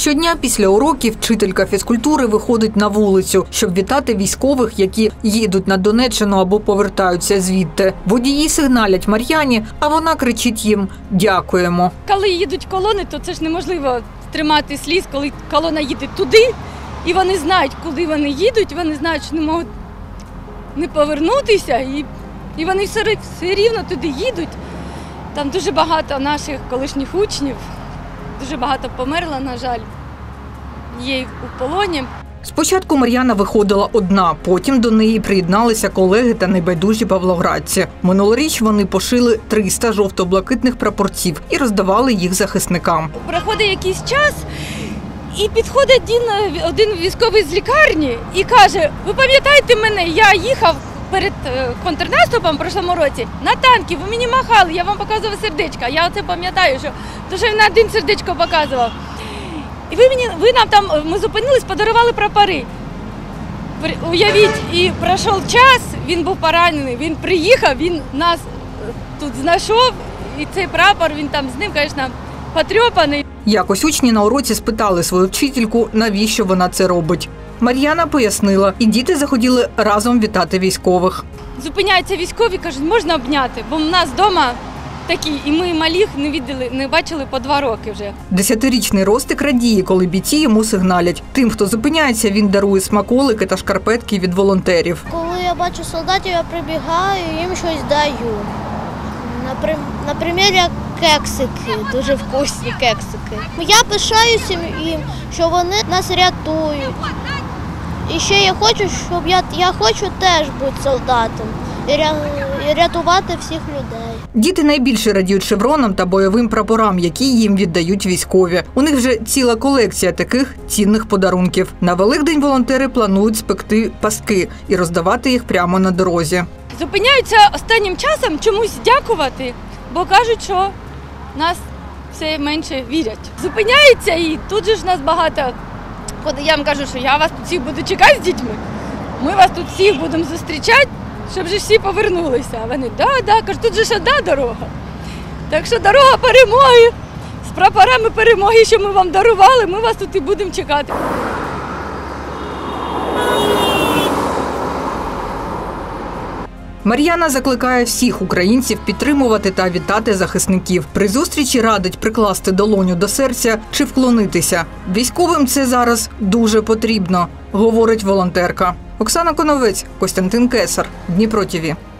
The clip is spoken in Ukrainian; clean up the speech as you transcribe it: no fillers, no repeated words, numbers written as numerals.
Щодня після уроків вчителька фізкультури виходить на вулицю, щоб вітати військових, які їдуть на Донеччину або повертаються звідти. Водії сигналять Мар'яні, а вона кричить їм «Дякуємо». Коли їдуть колони, то це ж неможливо тримати сліз, коли колона їде туди, і вони знають, куди вони їдуть, вони знають, що не можуть не повернутися, і вони все рівно туди їдуть. Там дуже багато наших колишніх учнів, дуже багато померло, на жаль, є у полоні. Спочатку Мар'яна виходила одна, потім до неї приєдналися колеги та небайдужі павлоградці. Минулоріч вони пошили 300 жовто-блакитних прапорців і роздавали їх захисникам. Проходить якийсь час, і підходить один військовий з лікарні і каже: ви пам'ятаєте мене, я їхав перед контрнаступом в прошлому році на танки, ви мені махали, я вам показував сердечка. Я оце пам'ятаю, що дуже він на один сердечко показував. І ви нам там, ми зупинились, подарували прапори. Уявіть, і пройшов час, він був поранений, він приїхав, він нас тут знайшов, і цей прапор, він там з ним, звісно, потрьопаний. Якось учні на уроці спитали свою вчительку, навіщо вона це робить. Мар'яна пояснила, і діти захотіли разом вітати військових. Зупиняються військові, кажуть, можна обняти, бо в нас вдома такі, і ми малих не бачили по 2 роки вже. 10-річний Ростик радіє, коли бійці йому сигналять. Тим, хто зупиняється, він дарує смаколики та шкарпетки від волонтерів. Коли я бачу солдатів, я прибігаю, їм щось даю. Наприклад, як кексики, дуже вкусні кексики. Я пишаюся їм, що вони нас рятують. І ще я хочу, щоб я хочу теж бути солдатом і рятувати всіх людей. Діти найбільше радіють шевронам та бойовим прапорам, які їм віддають військові. У них вже ціла колекція таких цінних подарунків. На Великдень волонтери планують спекти паски і роздавати їх прямо на дорозі. Зупиняються останнім часом чомусь дякувати, бо кажуть, що нас все менше вірять. Зупиняються, і тут же ж нас багато. Я вам кажу, що я вас тут всіх буду чекати з дітьми, ми вас тут всіх будемо зустрічати, щоб же всі повернулися. А вони, да, кажуть, тут же ж одна дорога. Так що дорога перемоги, з прапорами перемоги, що ми вам дарували, ми вас тут і будемо чекати. Мар'яна закликає всіх українців підтримувати та вітати захисників. При зустрічі радить прикласти долоню до серця чи вклонитися. Військовим це зараз дуже потрібно, говорить волонтерка. Оксана Коновець, Костянтин Кесар, Дніпро ТВ.